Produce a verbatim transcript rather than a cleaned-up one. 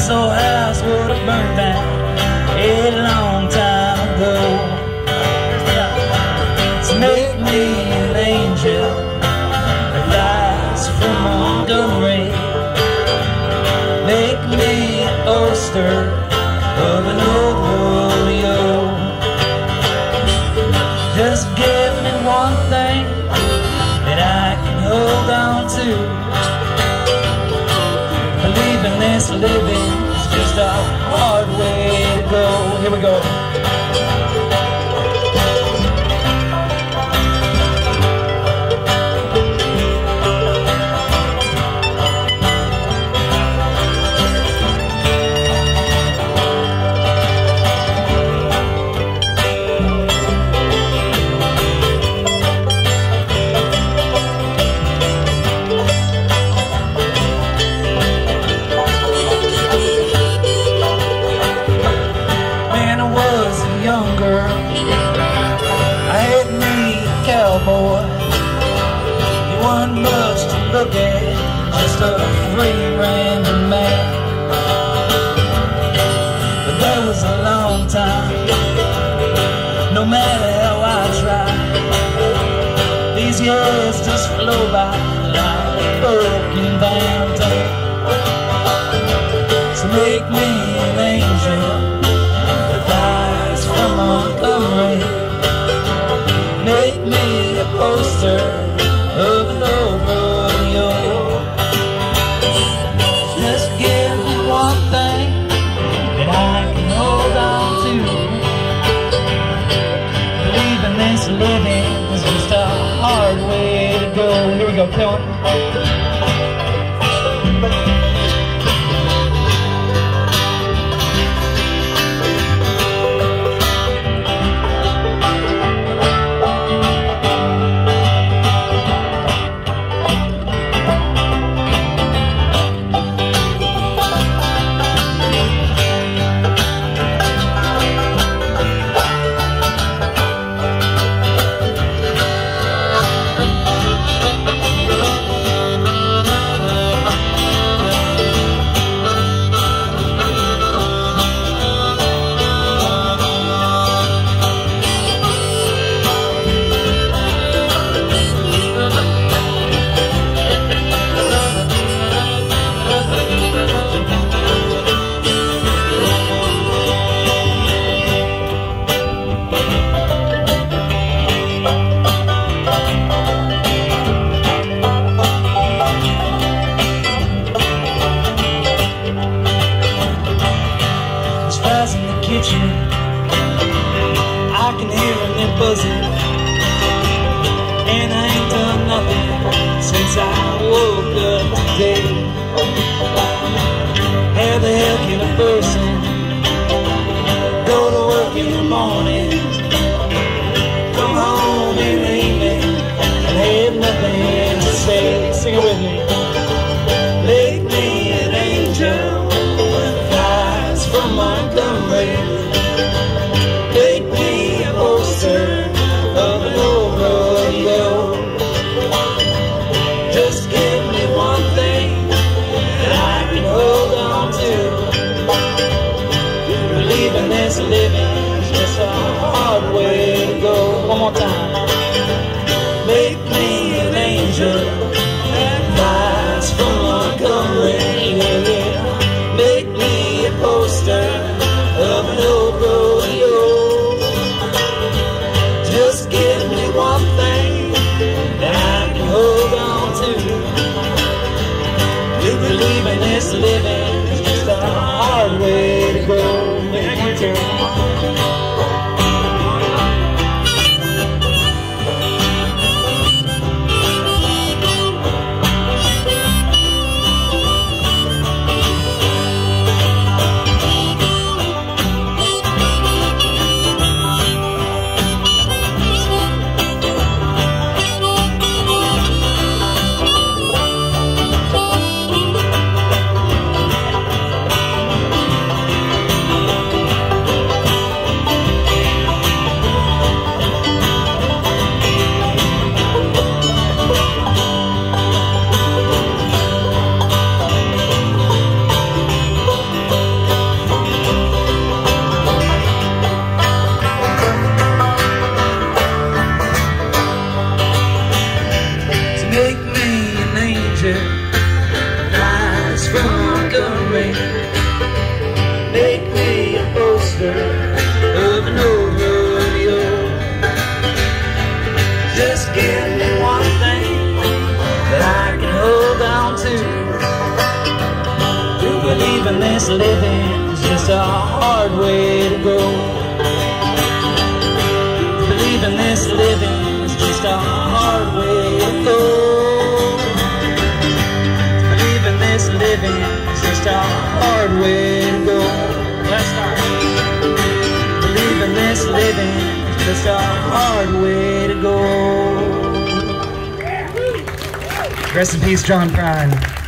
this old house would have burned down a long time ago. So make me an angel that flies from Montgomery. Make me an oyster of an old rodeo. Just give me one thing that I can hold on to. Believing this living is just a hard way to go. Here we go. Younger, I had me a cowboy. He wasn't much to look at, just a free random man. But that was a long time. No matter how I try, these years just flow by like a broken down tape. So make me an angel Montgomery. Make me a poster of an old rodeo. Just give me one thing that I can hold on to. Believing this living is just a hard way to go. Here we go, Kellen. hard way to go. Believing this living is just a hard way to go. Believing this living is just a hard way to go. Let's start. Believing this living is just a hard way to go. Rest in peace, John Prine.